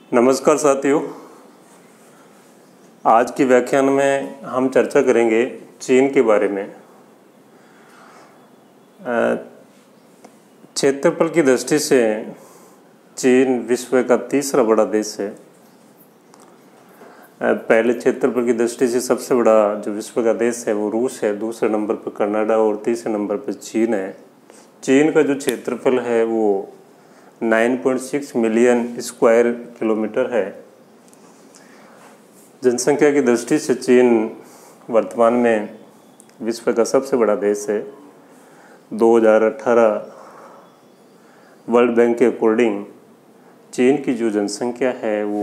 नमस्कार साथियों, आज की व्याख्यान में हम चर्चा करेंगे चीन के बारे में। क्षेत्रफल की दृष्टि से चीन विश्व का तीसरा बड़ा देश है। पहले क्षेत्रफल की दृष्टि से सबसे बड़ा जो विश्व का देश है वो रूस है, दूसरे नंबर पर कनाडा और तीसरे नंबर पर चीन है। चीन का जो क्षेत्रफल है वो 9.6 मिलियन स्क्वायर किलोमीटर है। जनसंख्या की दृष्टि से चीन वर्तमान में विश्व का सबसे बड़ा देश है। 2018 वर्ल्ड बैंक के अकॉर्डिंग चीन की जो जनसंख्या है वो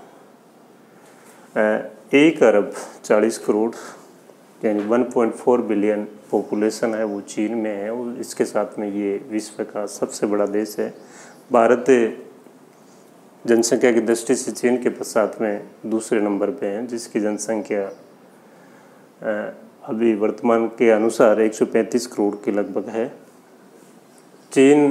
1 अरब 40 करोड़ यानी 1.4 बिलियन पॉपुलेशन है वो चीन में है और इसके साथ में ये विश्व का सबसे बड़ा देश है। भारत जनसंख्या की दृष्टि से चीन के पश्चात में दूसरे नंबर पे है, जिसकी जनसंख्या अभी वर्तमान के अनुसार 135 करोड़ के लगभग है। चीन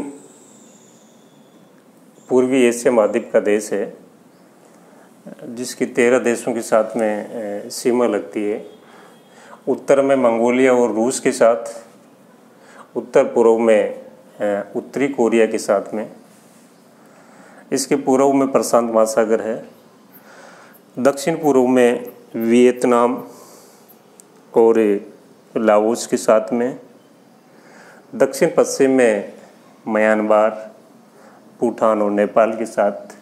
पूर्वी एशिया महाद्वीप का देश है जिसकी 13 देशों के साथ में सीमा लगती है। उत्तर में मंगोलिया और रूस के साथ, उत्तर पूर्व में उत्तरी कोरिया के साथ में, इसके पूर्व में प्रशांत महासागर है, दक्षिण पूर्व में वियतनाम और लाओस के साथ में, दक्षिण पश्चिम में म्यांमार, भूटान और नेपाल के साथ,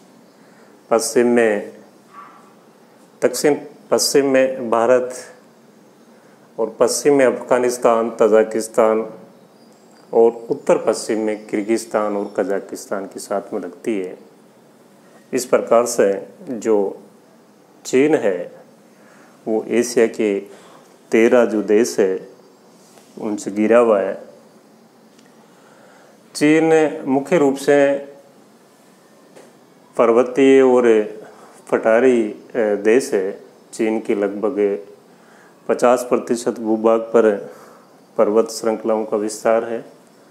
दक्षिण पश्चिम में भारत और पश्चिम में अफगानिस्तान, तजाकिस्तान और उत्तर पश्चिम में किर्गिस्तान और कजाकिस्तान के साथ में लगती है। इस प्रकार से जो चीन है वो एशिया के 13 जो देश है उनसे घिरा हुआ है। चीन मुख्य रूप से पर्वतीय और पठारी देश है। चीन के लगभग 50% भूभाग पर पर्वत श्रृंखलाओं का विस्तार है,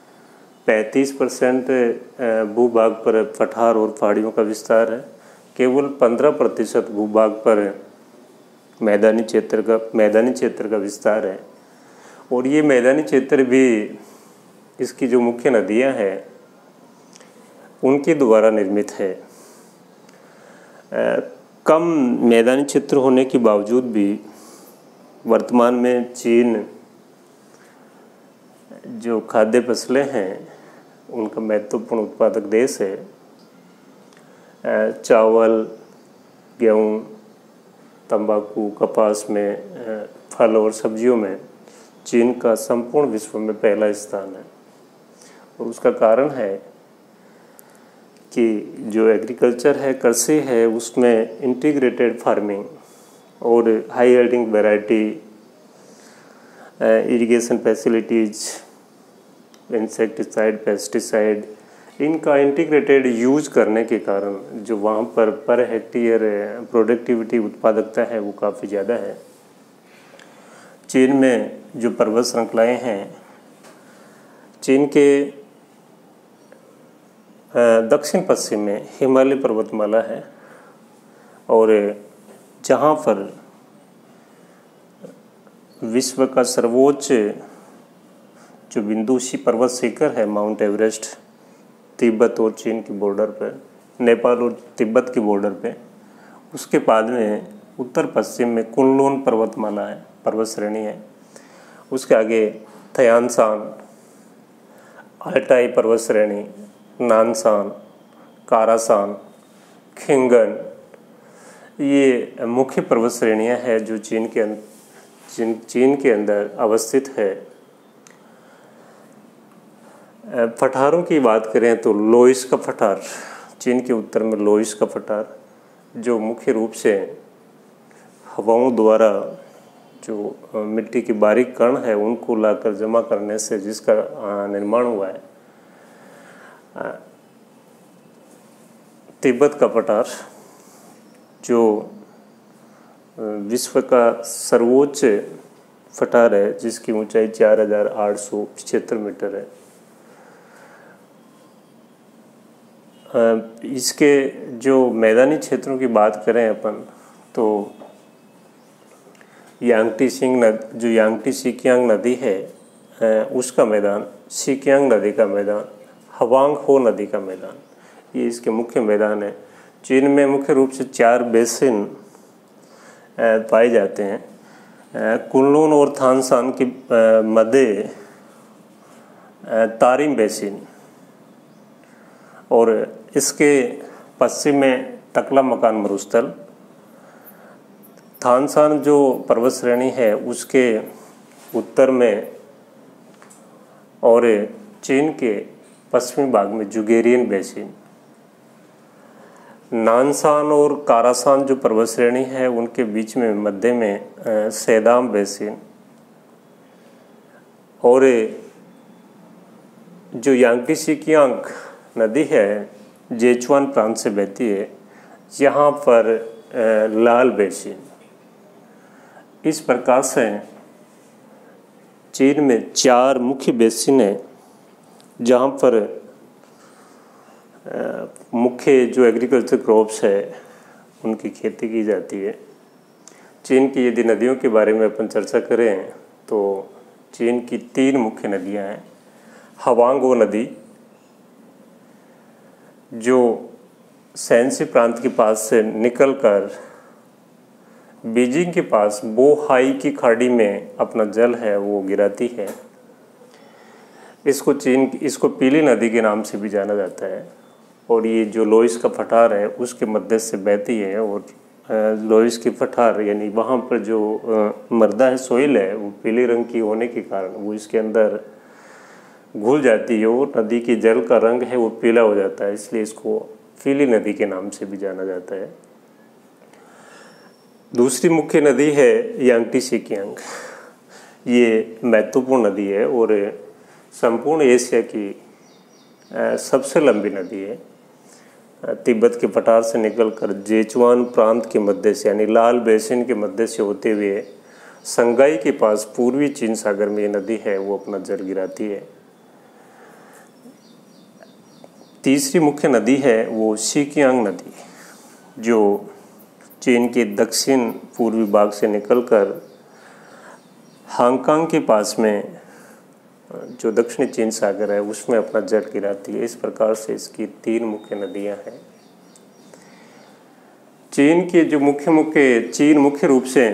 35% भूभाग पर पठार और पहाड़ियों का विस्तार है, केवल 15% भूभाग पर मैदानी क्षेत्र का विस्तार है। और ये मैदानी क्षेत्र भी इसकी जो मुख्य नदियां हैं उनके द्वारा निर्मित है। कम मैदानी क्षेत्र होने के बावजूद भी वर्तमान में चीन जो खाद्य फसलें हैं उनका महत्वपूर्ण उत्पादक देश है। चावल, गेहूँ, तंबाकू, कपास में, फल और सब्जियों में चीन का संपूर्ण विश्व में पहला स्थान है। और उसका कारण है कि जो एग्रीकल्चर है, कृषि है, उसमें इंटीग्रेटेड फार्मिंग और high yielding variety, irrigation facilities, insecticide, pesticide, इनका इंटीग्रेटेड यूज करने के कारण जो वहाँ पर हेक्टेयर प्रोडक्टिविटी उत्पादकता है वो काफ़ी ज़्यादा है। चीन में जो पर्वत श्रृंखलाएँ हैं, चीन के दक्षिण पश्चिम में हिमालय पर्वतमाला है और जहाँ पर विश्व का सर्वोच्च जो विंदुशी पर्वत शिखर है माउंट एवरेस्ट, तिब्बत और चीन की बॉर्डर पर, नेपाल और तिब्बत की बॉर्डर पे, उसके बाद में उत्तर पश्चिम में कुनलुन पर्वतमाला है, पर्वत श्रेणी है। उसके आगे थयांशान, अल्टाई पर्वत श्रेणी, नानशान, कारासान, खिंगन, ये मुख्य पर्वत श्रेणियाँ हैं जो चीन के अंदर अवस्थित है। पठारों की बात करें तो लोइस का पठार, चीन के उत्तर में लोइस का पठार, जो मुख्य रूप से हवाओं द्वारा जो मिट्टी की बारीक कण है उनको लाकर जमा करने से जिसका निर्माण हुआ है। तिब्बत का पठार जो विश्व का सर्वोच्च पठार है जिसकी ऊंचाई 4875 मीटर है। इसके जो मैदानी क्षेत्रों की बात करें अपन तो यांगटी सिकियांग नदी है उसका मैदान, सिकियांग नदी का मैदान, हवांग हो नदी का मैदान, ये इसके मुख्य मैदान है। चीन में मुख्य रूप से 4 बेसिन पाए जाते हैं। कुनलुन और थानसान के मध्य तारिम बेसिन और इसके पश्चिम में तकला मकान मरुस्थल। थानसान जो पर्वत श्रेणी है उसके उत्तर में और चीन के पश्चिमी भाग में जुगेरियन बेसिन। नानसान और कारासान जो पर्वत श्रेणी है उनके बीच में मध्य में सेदाम बेसिन और जो यांगटी सिकियांग नदी है जेचुआन प्रांत से बहती है, यहाँ पर लाल बेसिन। इस प्रकार से चीन में 4 मुख्य बेसिन हैं जहाँ पर मुख्य जो एग्रीकल्चर क्रॉप्स है उनकी खेती की जाती है। चीन की यदि नदियों के बारे में अपन चर्चा करें तो चीन की 3 मुख्य नदियाँ हैं। हवांगो नदी जो शैनसी प्रांत के पास से निकलकर बीजिंग के पास बोहाई की खाड़ी में अपना जल है वो गिराती है। इसको पीली नदी के नाम से भी जाना जाता है और ये जो लोइस का पठार है उसके मध्य से बहती है और लोइस की पठार यानी वहाँ पर जो मृदा है, सोइल है, वो पीले रंग की होने के कारण वो इसके अंदर घुल जाती है और नदी की जल का रंग है वो पीला हो जाता है, इसलिए इसको पीली नदी के नाम से भी जाना जाता है। दूसरी मुख्य नदी है यांगटी सिकियांग। ये महत्वपूर्ण नदी है और संपूर्ण एशिया की सबसे लंबी नदी है। तिब्बत के पठार से निकलकर जेचुआन प्रांत के मध्य से यानी लाल बेसिन के मध्य से होते हुए संगाई के पास पूर्वी चीन सागर में ये नदी है वो अपना जल गिराती है। तीसरी मुख्य नदी है वो सिकियांग नदी जो चीन के दक्षिण पूर्वी भाग से निकलकर हांगकांग के पास में जो दक्षिणी चीन सागर है उसमें अपना जल गिराती है। इस प्रकार से इसकी 3 मुख्य नदियां हैं। चीन मुख्य रूप से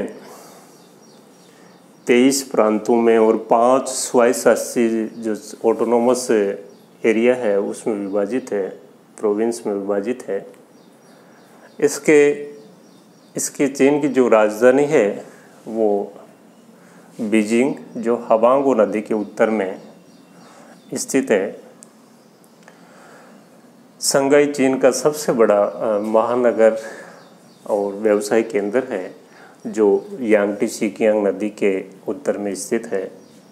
23 प्रांतों में और 5 स्वायत्तशासी जो ऑटोनोमस एरिया है उसमें विभाजित है, प्रोविंस में विभाजित है। इसके चीन की जो राजधानी है वो बीजिंग जो हवांगो नदी के उत्तर में स्थित है। संगाई चीन का सबसे बड़ा महानगर और व्यवसायिक केंद्र है जो यांगटी सिकियांग नदी के उत्तर में स्थित है।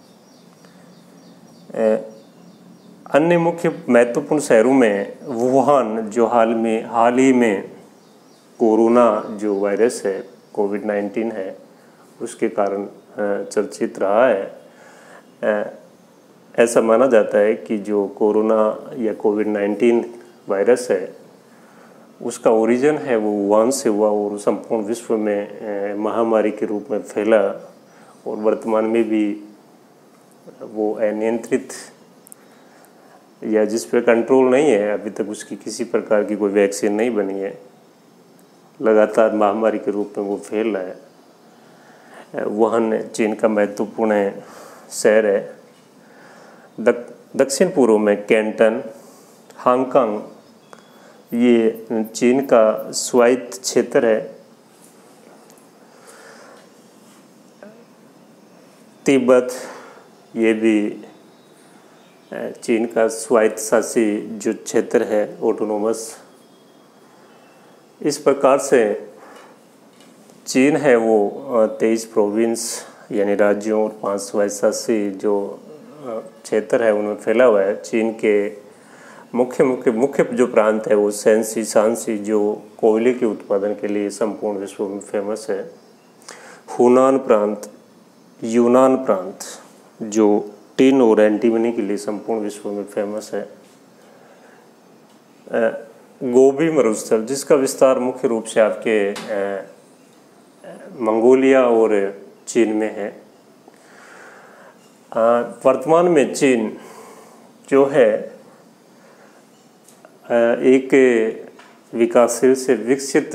अन्य मुख्य महत्वपूर्ण शहरों में वुहान जो हाल ही में कोरोना जो वायरस है कोविड-19 है उसके कारण चर्चित रहा है। ऐसा माना जाता है कि जो कोरोना या कोविड-19 वायरस है उसका ओरिजिन है वो वुहान से हुआ और संपूर्ण विश्व में महामारी के रूप में फैला और वर्तमान में भी वो अनियंत्रित या जिस पे कंट्रोल नहीं है, अभी तक उसकी किसी प्रकार की कोई वैक्सीन नहीं बनी है, लगातार महामारी के रूप में वो फैल रहा है। वुहान चीन का महत्वपूर्ण शहर है। दक्षिण पूर्व में कैंटन, हांगकांग ये चीन का स्वायत्त क्षेत्र है। तिब्बत ये भी चीन का स्वायत्तशासी जो क्षेत्र है ऑटोनोमस। इस प्रकार से चीन है वो 23 प्रोविंस यानी राज्यों और 5 स्वायत्तशासी जो क्षेत्र है उनमें फैला हुआ है। चीन के मुख्य जो प्रांत है वो शांसी जो कोयले के उत्पादन के लिए संपूर्ण विश्व में फेमस है। हुनान प्रांत, यूनान प्रांत जो टिन और एंटीमनी के लिए संपूर्ण विश्व में फेमस है। गोबी मरुस्थल, जिसका विस्तार मुख्य रूप से आपके मंगोलिया और चीन में है। वर्तमान में चीन जो है एक विकासशील से विकसित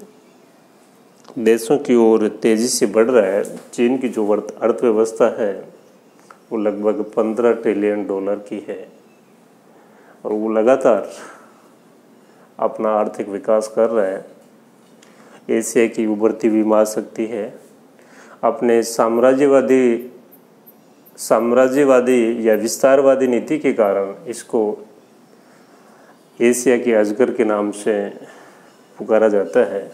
देशों की ओर तेज़ी से बढ़ रहा है। चीन की जो अर्थव्यवस्था है वो लगभग 15 ट्रिलियन डॉलर की है और वो लगातार अपना आर्थिक विकास कर रहा है। एशिया की उभरती हुई महाशक्ति है। अपने साम्राज्यवादी या विस्तारवादी नीति के कारण इसको एशिया के अजगर के नाम से पुकारा जाता है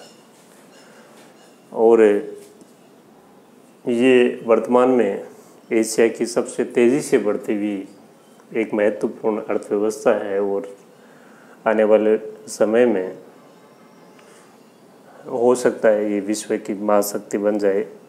और ये वर्तमान में एशिया की सबसे तेज़ी से बढ़ती हुई एक महत्वपूर्ण अर्थव्यवस्था है और आने वाले समय में हो सकता है ये विश्व की महाशक्ति बन जाए।